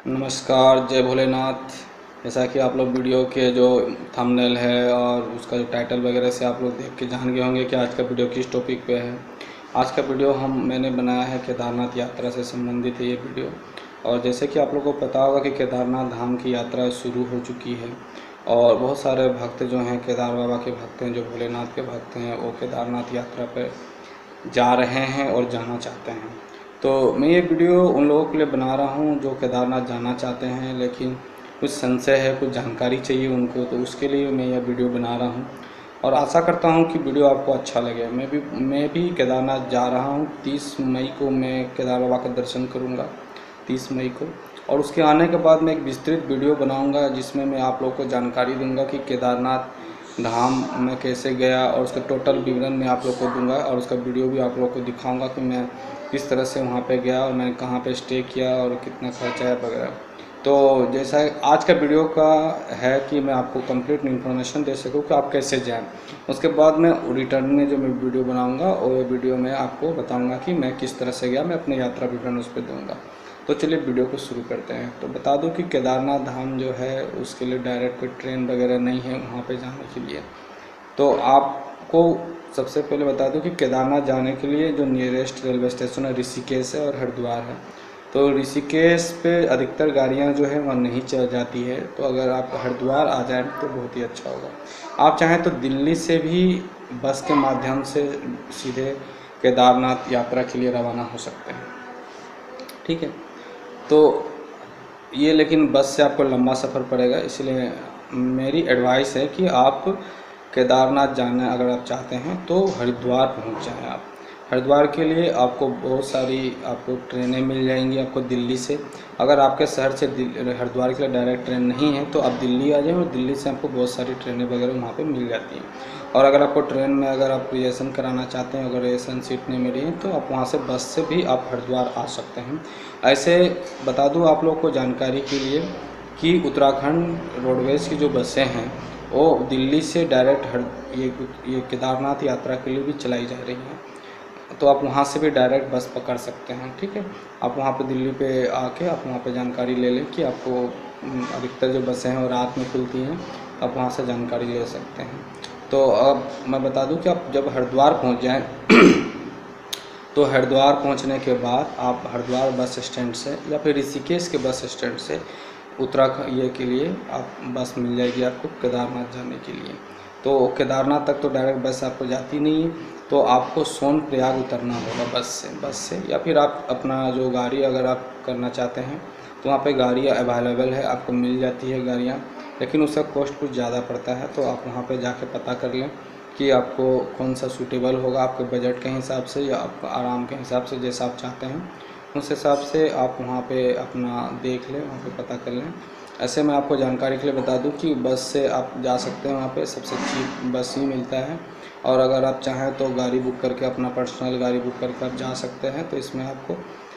नमस्कार, जय भोलेनाथ। जैसा कि आप लोग वीडियो के जो थंबनेल है और उसका जो टाइटल वगैरह से आप लोग देख के जान गए होंगे कि आज का वीडियो किस टॉपिक पे है। आज का वीडियो मैंने बनाया है केदारनाथ यात्रा से संबंधित है ये वीडियो। और जैसे कि आप लोगों को पता होगा कि केदारनाथ धाम की यात्रा शुरू हो चुकी है और बहुत सारे भक्त जो हैं, केदार बाबा के भक्त हैं, जो भोलेनाथ के भक्त हैं, वो केदारनाथ यात्रा पर जा रहे हैं और जाना चाहते हैं। तो मैं ये वीडियो उन लोगों के लिए बना रहा हूँ जो केदारनाथ जाना चाहते हैं, लेकिन कुछ संशय है, कुछ जानकारी चाहिए उनको, तो उसके लिए मैं यह वीडियो बना रहा हूँ। और आशा करता हूँ कि वीडियो आपको अच्छा लगे। मैं भी केदारनाथ जा रहा हूँ। 30 मई को मैं केदार बाबा का दर्शन करूँगा, 30 मई को। और उसके आने के बाद मैं एक विस्तृत वीडियो बनाऊँगा जिसमें मैं आप लोगों को जानकारी दूँगा कि केदारनाथ धाम में कैसे गया, और उसका टोटल विवरण मैं आप लोग को दूंगा और उसका वीडियो भी आप लोग को दिखाऊंगा कि मैं किस तरह से वहाँ पे गया और मैंने कहाँ पे स्टे किया और कितना खर्चा है वगैरह। तो जैसा आज का वीडियो का है कि मैं आपको कंप्लीट इन्फॉर्मेशन दे सकूँ कि आप कैसे जाएं। उसके बाद मैं रिटर्न में जो मैं वीडियो बनाऊंगा और वीडियो में आपको बताऊंगा कि मैं किस तरह से गया, मैं अपने यात्रा विवरण उस पर दूँगा। तो चलिए वीडियो को शुरू करते हैं। तो बता दूं कि केदारनाथ धाम जो है उसके लिए डायरेक्ट कोई ट्रेन वगैरह नहीं है वहाँ पे जाने के लिए। तो आपको सबसे पहले बता दूं कि केदारनाथ जाने के लिए जो नियरेस्ट रेलवे स्टेशन है ऋषिकेश है और हरिद्वार है। तो ऋषिकेश पे अधिकतर गाड़ियाँ जो है वहाँ नहीं चल जाती है, तो अगर आप हरिद्वार आ जाएँ तो बहुत ही अच्छा होगा। आप चाहें तो दिल्ली से भी बस के माध्यम से सीधे केदारनाथ यात्रा के लिए रवाना हो सकते हैं, ठीक है। तो ये लेकिन बस से आपको लंबा सफ़र पड़ेगा, इसलिए मेरी एडवाइस है कि आप केदारनाथ जाना अगर आप चाहते हैं तो हरिद्वार पहुंच जाएं। आप हरिद्वार के लिए आपको बहुत सारी आपको ट्रेनें मिल जाएंगी आपको दिल्ली से। अगर आपके शहर से हरिद्वार के लिए डायरेक्ट ट्रेन नहीं है तो आप दिल्ली आ जाएं और दिल्ली से आपको बहुत सारी ट्रेनें वगैरह वहाँ पे मिल जाती हैं। और अगर आपको ट्रेन में अगर आप रिजर्वेशन कराना चाहते हैं, अगर रिजर्वेशन सीट नहीं मिली है, तो आप वहाँ से बस से भी आप हरिद्वार आ सकते हैं। ऐसे बता दूं आप लोग को जानकारी के लिए कि उत्तराखंड रोडवेज़ की जो बसें हैं वो दिल्ली से डायरेक्ट ये केदारनाथ यात्रा के लिए भी चलाई जा रही हैं। तो आप वहाँ से भी डायरेक्ट बस पकड़ सकते हैं, ठीक है। आप वहाँ पे दिल्ली पे आके आप वहाँ पे जानकारी ले लें कि आपको अधिकतर जो बसें हैं वो रात में खुलती हैं, आप वहाँ से जानकारी ले सकते हैं। तो अब मैं बता दूं कि आप जब हरिद्वार पहुँच जाएँ तो हरिद्वार पहुंचने के बाद आप हरिद्वार बस स्टैंड से या फिर ऋषिकेश के बस स्टैंड से उत्तराखंड ये के लिए आप बस मिल जाएगी आपको केदारनाथ जाने के लिए। तो केदारनाथ तक तो डायरेक्ट बस आपको जाती नहीं है, तो आपको सोनप्रयाग उतरना होगा बस से या फिर आप अपना जो गाड़ी अगर आप करना चाहते हैं तो वहाँ पे गाड़ियाँ अवेलेबल है, आपको मिल जाती है गाड़ियाँ, लेकिन उसका कॉस्ट कुछ ज़्यादा पड़ता है। तो आप वहाँ पे जाके पता कर लें कि आपको कौन सा सूटेबल होगा आपके बजट के हिसाब से या आपका आराम के हिसाब से, जैसा आप चाहते हैं उस हिसाब से आप वहाँ पे अपना देख लें, वहाँ पे पता कर लें। ऐसे मैं आपको जानकारी के लिए बता दूं कि बस से आप जा सकते हैं, वहाँ पे सबसे चीप बस ही मिलता है। और अगर आप चाहें तो गाड़ी बुक करके, अपना पर्सनल गाड़ी बुक करके आप जा सकते हैं। तो इसमें आपको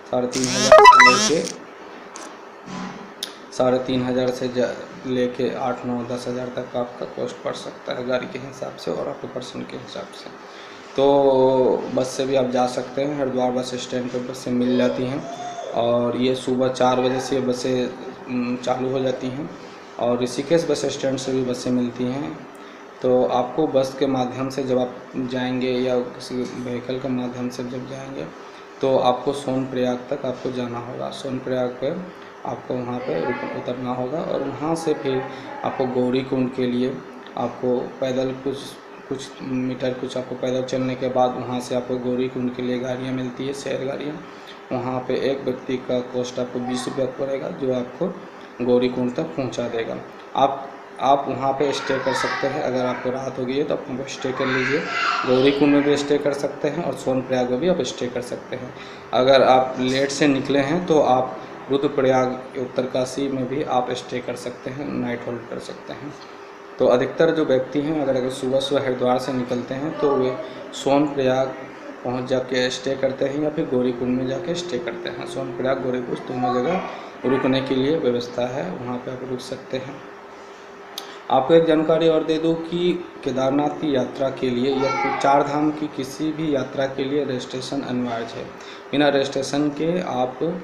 3,500 से लेके 8-9-10 हज़ार तक का आपका कॉस्ट पड़ सकता है गाड़ी के हिसाब से और आपके पर्सन के हिसाब से। तो बस से भी आप जा सकते हैं। हरिद्वार बस स्टैंड पर बसें मिल जाती हैं और ये सुबह 4 बजे से ये बसें चालू हो जाती हैं और ऋषिकेश बस स्टैंड से भी बसें मिलती हैं। तो आपको बस के माध्यम से जब आप जाएंगे या किसी व्हीकल के माध्यम से जब जाएंगे तो आपको सोनप्रयाग तक आपको जाना होगा। सोनप्रयाग पे आपको वहाँ पे उतरना होगा और वहाँ से फिर आपको गौरीकुंड के लिए आपको पैदल कुछ मीटर आपको पैदल चलने के बाद वहाँ से आपको गौरीकुंड के लिए गाड़ियाँ मिलती है, शेयर गाड़ियाँ। वहाँ पे एक व्यक्ति का कॉस्ट आपको 20 रुपया पड़ेगा जो आपको गौरीकुंड तक पहुँचा देगा। आप वहाँ पे स्टे कर सकते हैं। अगर आपको रात हो गई है तो आप वहाँ स्टे कर लीजिए। गौरीकुंड में भी स्टे कर सकते हैं और सोनप्रयाग में भी आप स्टे कर सकते हैं। अगर आप लेट से निकले हैं तो आप रुद्रप्रयाग उत्तरकाशी में भी आप स्टे कर सकते हैं, नाइट होल्ड कर सकते हैं। तो अधिकतर जो व्यक्ति हैं अगर सुबह हरिद्वार से निकलते हैं तो वे सोनप्रयाग पहुंच जाके स्टे करते हैं या फिर गौरीकुंड में जाके स्टे करते हैं। सोनप्रयाग गौरीकुंड दोनों जगह रुकने के लिए व्यवस्था है, वहाँ पे आप रुक सकते हैं। आपको एक जानकारी और दे दूं कि केदारनाथ की यात्रा के लिए या 4 धाम की किसी भी यात्रा के लिए रजिस्ट्रेशन अनिवार्य है। बिना रजिस्ट्रेशन के आप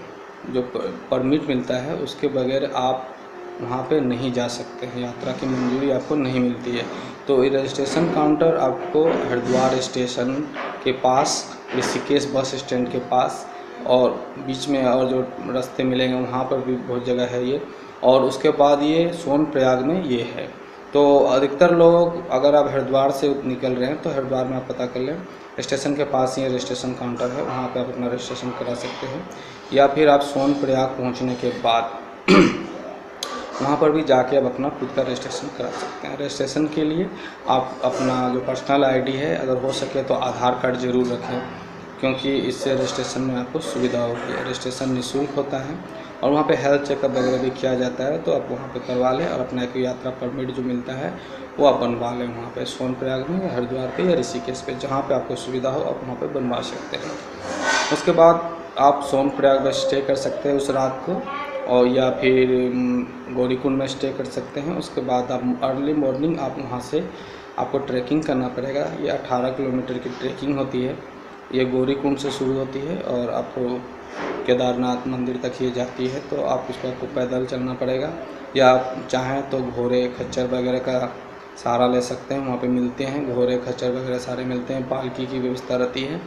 जो परमिट मिलता है उसके बगैर आप वहाँ पे नहीं जा सकते हैं, यात्रा की मंजूरी आपको नहीं मिलती है। तो ये रजिस्ट्रेशन काउंटर आपको हरिद्वार स्टेशन के पास, ऋषिकेश बस स्टैंड के पास और बीच में और जो रास्ते मिलेंगे वहाँ पर भी बहुत जगह है ये, और उसके बाद ये सोनप्रयाग में ये है। तो अधिकतर लोग अगर आप हरिद्वार से निकल रहे हैं तो हरिद्वार में आप पता कर लें, स्टेशन के पास ही रजिस्ट्रेशन काउंटर है, वहाँ पे आप अपना रजिस्ट्रेशन करा सकते हैं। या फिर आप सोनप्रयाग पहुँचने के बाद वहाँ पर भी जाके आप अपना खुद का रजिस्ट्रेशन करा सकते हैं। रजिस्ट्रेशन के लिए आप अपना जो पर्सनल आईडी है, अगर हो सके तो आधार कार्ड ज़रूर रखें, क्योंकि इससे रजिस्ट्रेशन में आपको सुविधा होगी। रजिस्ट्रेशन निःशुल्क होता है और वहाँ पे हेल्थ चेकअप वगैरह भी किया जाता है, तो आप वहाँ पे करवा लें और अपना एक यात्रा परमिट जो मिलता है वो आप बनवा लें वहाँ पे सोनप्रयाग में या हरिद्वार पे या ऋषिकेश पे, जहाँ पे आपको सुविधा हो आप वहाँ पे बनवा सकते हैं। उसके बाद आप सोनप्रयाग में स्टे कर सकते हैं उस रात को, और या फिर गौरीकुंड में स्टे कर सकते हैं। उसके बाद आप अर्ली मॉर्निंग आप वहाँ से आपको ट्रैकिंग करना पड़ेगा। ये 18 किलोमीटर की ट्रैकिंग होती है, ये गौरीकुंड से शुरू होती है और आपको केदारनाथ मंदिर तक ये जाती है। तो आप उसको आपको पैदल चलना पड़ेगा, या आप चाहें तो घोड़े खच्चर वगैरह का सहारा ले सकते हैं, वहाँ पे मिलते हैं घोड़े खच्चर वगैरह सारे मिलते हैं, पालकी की व्यवस्था रहती है।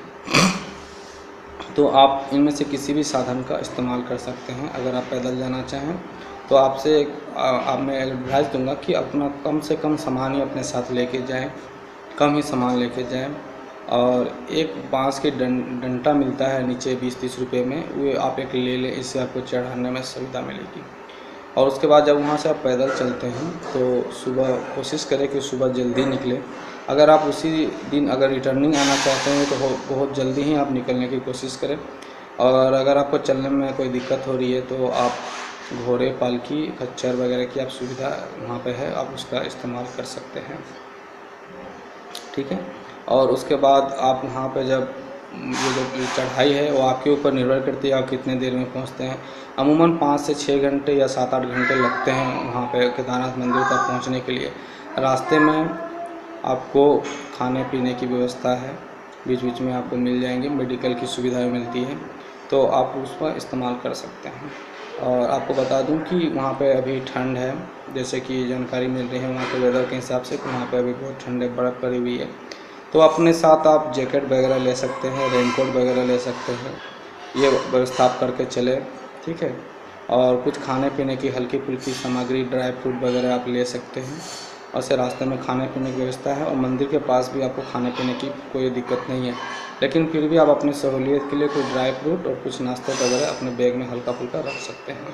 तो आप इनमें से किसी भी साधन का इस्तेमाल कर सकते हैं। अगर आप पैदल जाना चाहें तो आपसे आप मैं एडवाइस दूंगा कि अपना कम से कम सामान ही अपने साथ लेके जाएं, कम ही सामान लेके जाएं। और एक बांस की डंडा मिलता है नीचे 20-30 रुपये में, वो आप एक ले लें, इससे आपको चढ़ाने में सुविधा मिलेगी। और उसके बाद जब वहाँ से आप पैदल चलते हैं तो सुबह कोशिश करें कि सुबह जल्दी निकलें। अगर आप उसी दिन अगर रिटर्निंग आना चाहते हैं तो बहुत जल्दी ही आप निकलने की कोशिश करें। और अगर आपको चलने में कोई दिक्कत हो रही है तो आप घोड़े पालकी खच्चर वगैरह की आप सुविधा वहाँ पे है, आप उसका इस्तेमाल कर सकते हैं, ठीक है। और उसके बाद आप वहाँ पे जब ये जो चढ़ाई है वो आपके ऊपर निर्भर करती है आप कितने देर में पहुँचते हैं। अमूमन 5 से 6 घंटे या 7-8 घंटे लगते हैं वहाँ पे केदारनाथ मंदिर तक पहुँचने के लिए। रास्ते में आपको खाने पीने की व्यवस्था है, बीच बीच में आपको मिल जाएंगे, मेडिकल की सुविधाएं मिलती हैं, तो आप उसका इस्तेमाल कर सकते हैं। और आपको बता दूं कि वहाँ पे अभी ठंड है, जैसे कि जानकारी मिल रही है वहाँ के वेदर के हिसाब से, तो वहाँ पे अभी बहुत ठंड है, बर्फ़ पड़ी हुई है। तो अपने साथ आप जैकेट वगैरह ले सकते हैं, रेनकोट वगैरह ले सकते हैं, ये व्यवस्था आप करके चले, ठीक है। और कुछ खाने पीने की हल्की फुल्की सामग्री, ड्राई फ्रूट वगैरह आप ले सकते हैं। और से रास्ते में खाने पीने की व्यवस्था है और मंदिर के पास भी आपको खाने पीने की कोई दिक्कत नहीं है, लेकिन फिर भी आप अपनी सहूलियत के लिए कुछ ड्राई फ्रूट और कुछ नाश्ते वगैरह अपने बैग में हल्का फुल्का रख सकते हैं।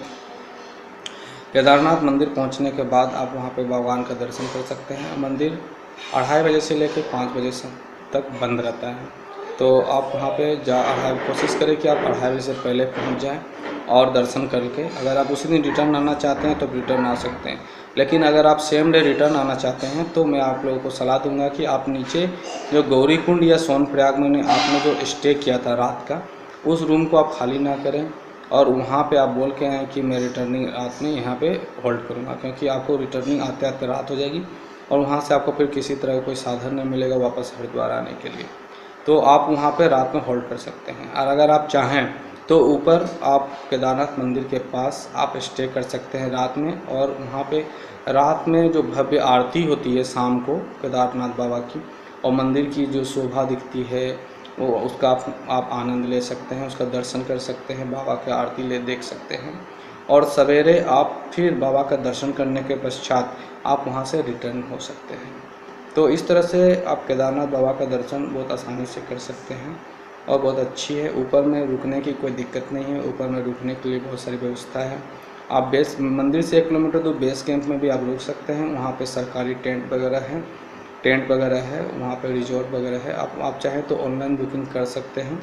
केदारनाथ मंदिर पहुंचने के बाद आप वहां पे भगवान का दर्शन कर सकते हैं। मंदिर 2:30 बजे से लेकर 5 बजे तक बंद रहता है, तो आप वहां पे कोशिश करें कि आप 2:30 बजे से पहले पहुंच जाएं और दर्शन करके, अगर आप उसी दिन रिटर्न आना चाहते हैं तो रिटर्न आ सकते हैं। लेकिन अगर आप सेम डे रिटर्न आना चाहते हैं तो मैं आप लोगों को सलाह दूंगा कि आप नीचे जो गौरीकुंड या सोनप्रयाग में आपने जो स्टे किया था रात का, उस रूम को आप खाली ना करें और वहाँ पे आप बोल के आएँ कि मैं रिटर्निंग रात में यहाँ पे होल्ड करूँगा, क्योंकि आपको रिटर्निंग आते आते रात हो जाएगी और वहाँ से आपको फिर किसी तरह का कोई साधन नहीं मिलेगा वापस हरिद्वार आने के लिए। तो आप वहाँ पे रात में होल्ड कर सकते हैं। और अगर आप चाहें तो ऊपर आप केदारनाथ मंदिर के पास आप स्टे कर सकते हैं रात में, और वहाँ पे रात में जो भव्य आरती होती है शाम को केदारनाथ बाबा की, और मंदिर की जो शोभा दिखती है वो उसका आप आनंद ले सकते हैं, उसका दर्शन कर सकते हैं, बाबा की आरती देख सकते हैं। और सवेरे आप फिर बाबा का दर्शन करने के पश्चात आप वहाँ से रिटर्न हो सकते हैं। तो इस तरह से आप केदारनाथ बाबा का दर्शन बहुत आसानी से कर सकते हैं और बहुत अच्छी है। ऊपर में रुकने की कोई दिक्कत नहीं है, ऊपर में रुकने के लिए बहुत सारी व्यवस्था है। आप बेस मंदिर से 1 किलोमीटर दूर बेस कैंप में भी आप रुक सकते हैं, वहाँ पे सरकारी टेंट वगैरह है, वहाँ पे रिजॉर्ट वगैरह है। आप चाहें तो ऑनलाइन बुकिंग कर सकते हैं।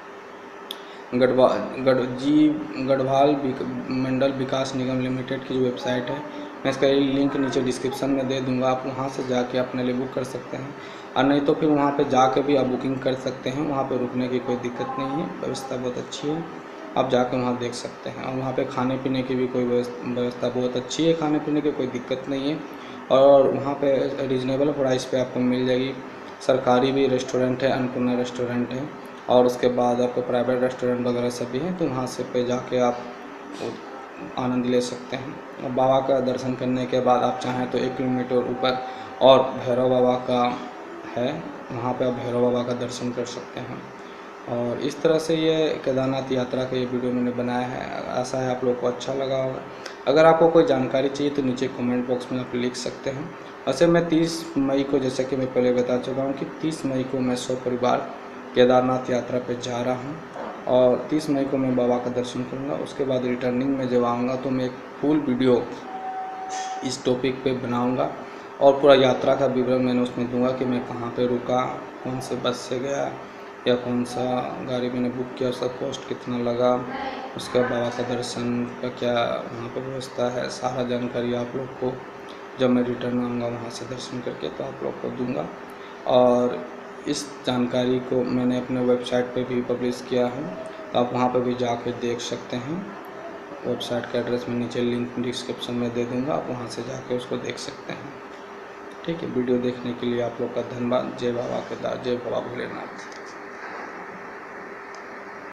गढ़वाल मंडल विकास निगम लिमिटेड की जो वेबसाइट है, मैं इसका लिंक नीचे डिस्क्रिप्शन में दे दूंगा, आप वहाँ से जाके अपने लिए बुक कर सकते हैं। और नहीं तो फिर वहाँ पे जाके भी आप बुकिंग कर सकते हैं, वहाँ पे रुकने की कोई दिक्कत नहीं है, व्यवस्था बहुत अच्छी है, आप जाके वहाँ देख सकते हैं। और वहाँ पे खाने पीने की भी कोई व्यवस्था बहुत अच्छी है, खाने पीने की कोई दिक्कत नहीं है, और वहाँ पे रीजनेबल प्राइस पे आपको मिल जाएगी। सरकारी भी रेस्टोरेंट है, अन्नपूर्णा रेस्टोरेंट है, और उसके बाद आपको प्राइवेट रेस्टोरेंट वगैरह सब भी हैं, तो वहाँ से पे जाके आप आनंद ले सकते हैं। और बाबा का दर्शन करने के बाद आप चाहें तो 1 किलोमीटर ऊपर और भैरव बाबा का है, वहाँ पे आप भैरव बाबा का दर्शन कर सकते हैं। और इस तरह से ये केदारनाथ यात्रा का ये वीडियो मैंने बनाया है। आशा है आप लोग को अच्छा लगा होगा। अगर आपको कोई जानकारी चाहिए तो नीचे कमेंट बॉक्स में आप लिख सकते हैं। वैसे मैं 30 मई को, जैसे कि मैं पहले बता चुका हूँ कि 30 मई को मैं सपरिवार केदारनाथ यात्रा पे जा रहा हूँ और 30 मई को मैं बाबा का दर्शन करूँगा। उसके बाद रिटर्निंग में जब आऊँगा तो मैं एक फुल वीडियो इस टॉपिक पे बनाऊँगा और पूरा यात्रा का विवरण मैंने उसमें दूंगा कि मैं कहाँ पे रुका, कौन से बस से गया या कौन सा गाड़ी मैंने बुक किया, उसका कॉस्ट कितना लगा, उसके बाद बाबा का दर्शन का क्या वहाँ पर व्यवस्था है, सारा जानकारी आप लोग को जब मैं रिटर्न आऊँगा वहाँ से दर्शन करके तो आप लोग को दूंगा। और इस जानकारी को मैंने अपने वेबसाइट पे भी पब्लिश किया है, तो आप वहाँ पे भी जाके देख सकते हैं। वेबसाइट का एड्रेस मैं नीचे लिंक डिस्क्रिप्शन में दे दूँगा, आप वहाँ से जाके उसको देख सकते हैं। ठीक है, वीडियो देखने के लिए आप लोग का धन्यवाद। जय बाबा केदार, जय बाबा भोलेनाथ।